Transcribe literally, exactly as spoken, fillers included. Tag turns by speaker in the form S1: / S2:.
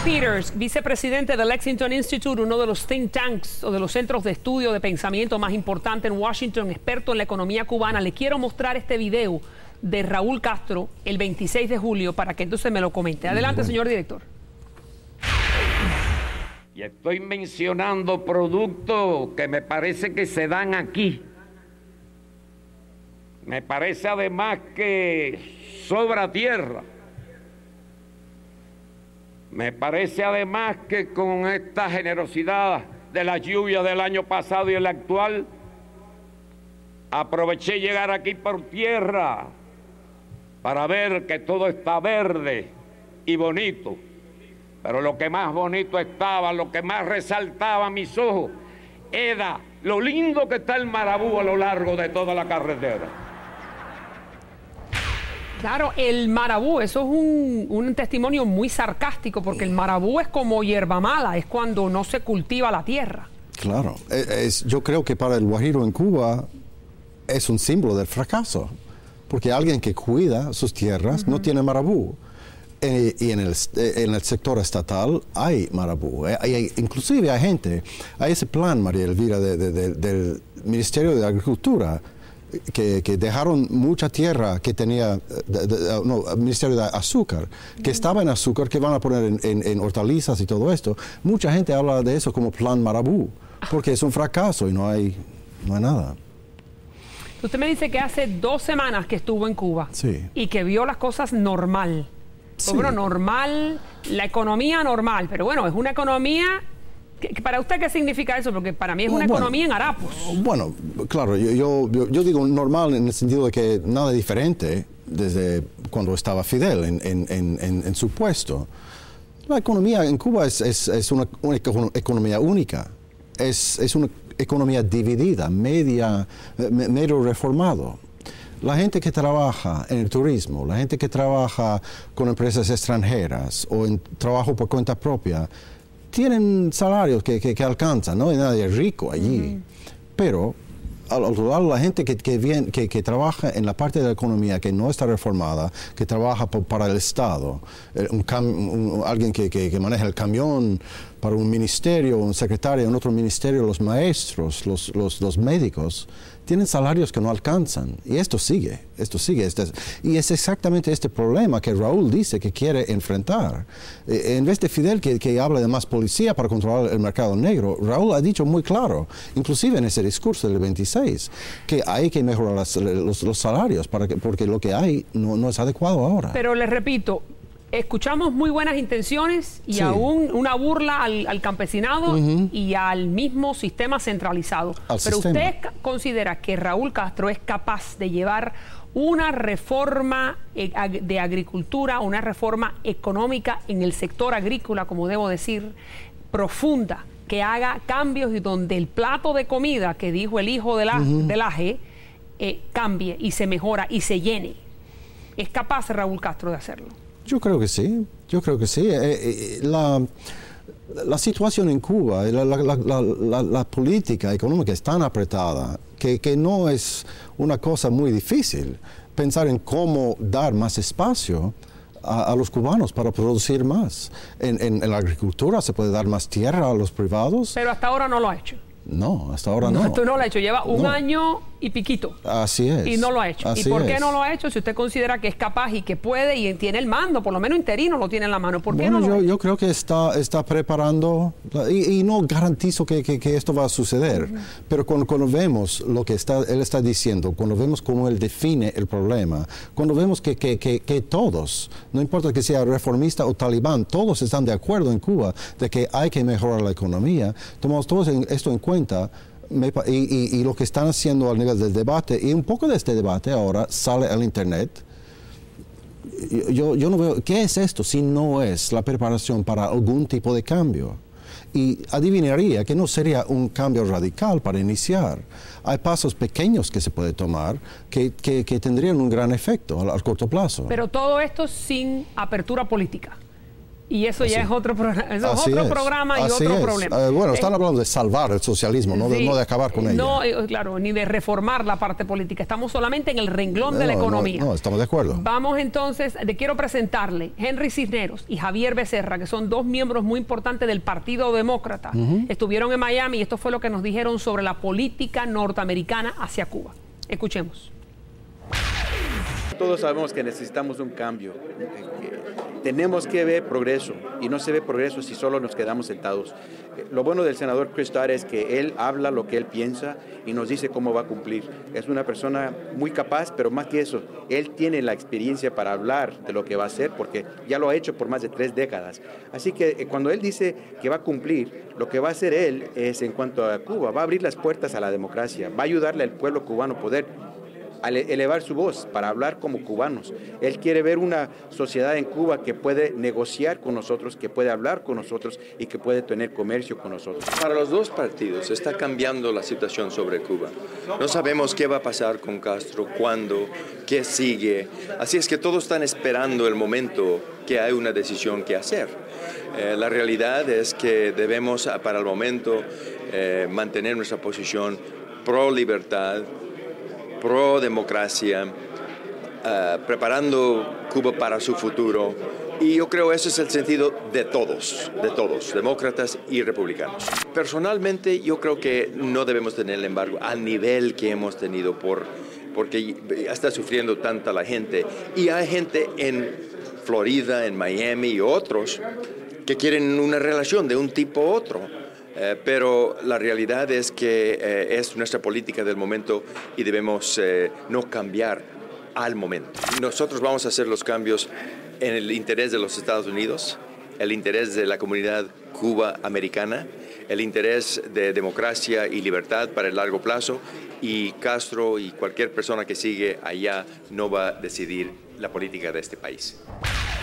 S1: Peters, vicepresidente del Lexington Institute, uno de los think tanks o de los centros de estudio de pensamiento más importantes en Washington, experto en la economía cubana. Le quiero mostrar este video de Raúl Castro el veintiséis de julio para que entonces me lo comente. Adelante, bueno. Señor director.
S2: Y estoy mencionando productos que me parece que se dan aquí. Me parece además que sobra tierra. Me parece además que con esta generosidad de la lluvia del año pasado y el actual, aproveché llegar aquí por tierra para ver que todo está verde y bonito. Pero lo que más bonito estaba, lo que más resaltaba a mis ojos, era lo lindo que está el Marabú a lo largo de toda la carretera.
S1: Claro, el Marabú, eso es un, un testimonio muy sarcástico, porque el Marabú es como hierba mala, es cuando no se cultiva la tierra.
S3: Claro, es, yo creo que para el guajiro en Cuba es un símbolo del fracaso, porque alguien que cuida sus tierras uh-huh. no tiene Marabú. Eh, y en el, en el sector estatal hay Marabú. Eh, hay, inclusive hay gente, hay ese plan, María Elvira, de, de, de, del Ministerio de Agricultura, Que, que dejaron mucha tierra que tenía, de, de, no, el Ministerio de Azúcar, que estaba en azúcar, que van a poner en, en, en hortalizas y todo esto. Mucha gente habla de eso como plan Marabú, porque es un fracaso y no hay, no hay nada.
S1: Usted me dice que hace dos semanas que estuvo en Cuba
S3: sí.
S1: y que vio las cosas normal.
S3: Sí.
S1: Bueno, normal, la economía normal, pero bueno, es una economía... ¿Para usted qué significa eso? Porque para mí es una bueno, economía en harapos. Bueno,
S3: claro, yo, yo, yo digo normal en el sentido de que nada diferente desde cuando estaba Fidel en, en, en, en su puesto. La economía en Cuba es, es, es una, una economía única, es, es una economía dividida, media, medio reformado. La gente que trabaja en el turismo, la gente que trabaja con empresas extranjeras o en trabajo por cuenta propia, tienen salarios que, que, que alcanzan, no hay nadie rico allí. Mm. Pero, al otro lado, la gente que, que, viene, que, que trabaja en la parte de la economía que no está reformada, que trabaja por, para el Estado, un cam, un, alguien que, que, que maneja el camión para un ministerio, un secretario en otro ministerio, los maestros, los, los, los médicos, tienen salarios que no alcanzan. Y esto sigue, esto sigue. Este, y es exactamente este problema que Raúl dice que quiere enfrentar. Eh, en vez de Fidel que, que habla de más policía para controlar el mercado negro, Raúl ha dicho muy claro, inclusive en ese discurso del veintiséis, que hay que mejorar las, los, los salarios para que, porque lo que hay no, no es adecuado ahora.
S1: Pero les repito, escuchamos muy buenas intenciones y sí. aún una burla al, al campesinado uh-huh. y al mismo sistema centralizado. Al Pero sistema. ¿Usted considera que Raúl Castro es capaz de llevar una reforma de agricultura, una reforma económica en el sector agrícola, como debo decir, profunda, que haga cambios y donde el plato de comida que dijo el hijo del aje, uh-huh. del aje eh, cambie y se mejora y se llene? ¿Es capaz Raúl Castro de hacerlo?
S3: Yo creo que sí, yo creo que sí. Eh, eh, la, la situación en Cuba, la, la, la, la, la política económica es tan apretada que, que no es una cosa muy difícil pensar en cómo dar más espacio a, a los cubanos para producir más. En, en, en la agricultura se puede dar más tierra a los privados.
S1: Pero hasta ahora no lo ha hecho.
S3: No, hasta ahora no.
S1: No, esto no lo ha hecho, lleva un no. año y piquito.
S3: Así es.
S1: Y no lo ha hecho.
S3: Así
S1: ¿Y por qué
S3: es.
S1: no lo ha hecho? Si usted considera que es capaz y que puede y tiene el mando, por lo menos interino lo tiene en la mano, ¿por qué
S3: bueno,
S1: no lo
S3: yo,
S1: ha hecho?
S3: Yo creo que está, está preparando, y, y no garantizo que, que, que esto va a suceder, uh-huh. pero cuando, cuando vemos lo que está, él está diciendo, cuando vemos cómo él define el problema, cuando vemos que, que, que, que todos, no importa que sea reformista o talibán, todos están de acuerdo en Cuba de que hay que mejorar la economía, tomamos todo esto en cuenta. Me, y, y, y lo que están haciendo al nivel del debate, y un poco de este debate ahora sale al internet, yo, yo no veo, ¿qué es esto si no es la preparación para algún tipo de cambio? Y adivinaría que no sería un cambio radical para iniciar. Hay pasos pequeños que se puede tomar que, que, que tendrían un gran efecto a, a corto plazo.
S1: Pero todo esto sin apertura política. Y eso ya
S3: Así.
S1: es otro, pro eso es otro
S3: es.
S1: programa y
S3: Así
S1: otro
S3: es.
S1: problema.
S3: Uh, bueno, están
S1: eh,
S3: hablando de salvar el socialismo, no de,
S1: sí,
S3: no de acabar con ella.
S1: No, eh, claro, ni de reformar la parte política. Estamos solamente en el renglón
S3: no,
S1: de la
S3: no,
S1: economía.
S3: No, estamos de acuerdo.
S1: Vamos entonces, le quiero presentarle Henry Cisneros y Javier Becerra, que son dos miembros muy importantes del Partido Demócrata. Uh-huh. Estuvieron en Miami y esto fue lo que nos dijeron sobre la política norteamericana hacia Cuba. Escuchemos.
S4: Todos sabemos que necesitamos un cambio. Tenemos que ver progreso y no se ve progreso si solo nos quedamos sentados. Lo bueno del senador Chris Dodd es que él habla lo que él piensa y nos dice cómo va a cumplir. Es una persona muy capaz, pero más que eso, él tiene la experiencia para hablar de lo que va a hacer porque ya lo ha hecho por más de tres décadas. Así que cuando él dice que va a cumplir, lo que va a hacer él es en cuanto a Cuba, va a abrir las puertas a la democracia, va a ayudarle al pueblo cubano a poder a elevar su voz para hablar como cubanos. Él quiere ver una sociedad en Cuba que puede negociar con nosotros, que puede hablar con nosotros y que puede tener comercio con nosotros.
S5: Para los dos partidos está cambiando la situación sobre Cuba. No sabemos qué va a pasar con Castro, cuándo, qué sigue. Así es que todos están esperando el momento que hay una decisión que hacer. Eh, la realidad es que debemos, para el momento, eh, mantener nuestra posición pro libertad, pro democracia, uh, preparando Cuba para su futuro. Y yo creo que ese es el sentido de todos, de todos, demócratas y republicanos. Personalmente, yo creo que no debemos tener el embargo al nivel que hemos tenido por, porque está sufriendo tanta la gente. Y hay gente en Florida, en Miami y otros que quieren una relación de un tipo u otro. Eh, pero la realidad es que eh, es nuestra política del momento y debemos eh, no cambiar al momento. Nosotros vamos a hacer los cambios en el interés de los Estados Unidos, el interés de la comunidad cuba-americana, el interés de democracia y libertad para el largo plazo, y Castro y cualquier persona que sigue allá no va a decidir la política de este país.